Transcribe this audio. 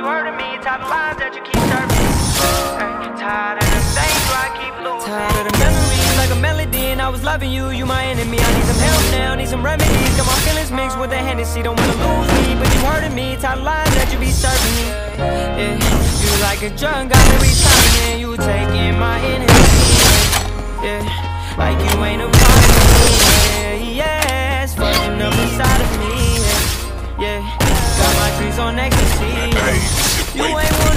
hurting me. Tired of lies that you keep serving me. Tired of the things I keep losing. Tired of the memories like a melody, and I was loving you, you my enemy. I need some help now, need some remedies. Got my feelings mixed with the Hennessy, don't wanna lose me, but you hurting me. Tired of lies that you be serving me. Yeah, you like a drug, got me returning. You taking my energy. Yeah, like you ain't a part of me. Yeah, it's fucking up inside of me. Yeah, got my dreams on ecstasy. You ain't one